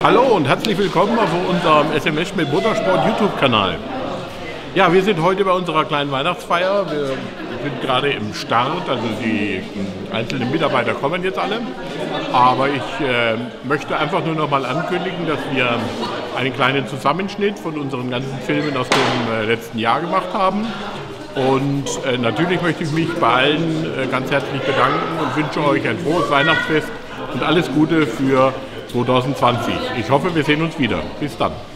Hallo und herzlich willkommen auf unserem SMS mit Motorsport YouTube-Kanal. Ja, wir sind heute bei unserer kleinen Weihnachtsfeier. Wir sind gerade im Start, also die einzelnen Mitarbeiter kommen jetzt alle. Aber ich möchte einfach nur noch mal ankündigen, dass wir einen kleinen Zusammenschnitt von unseren ganzen Filmen aus dem letzten Jahr gemacht haben. Und natürlich möchte ich mich bei allen ganz herzlich bedanken und wünsche euch ein frohes Weihnachtsfest und alles Gute für 2020. Ich hoffe, wir sehen uns wieder. Bis dann.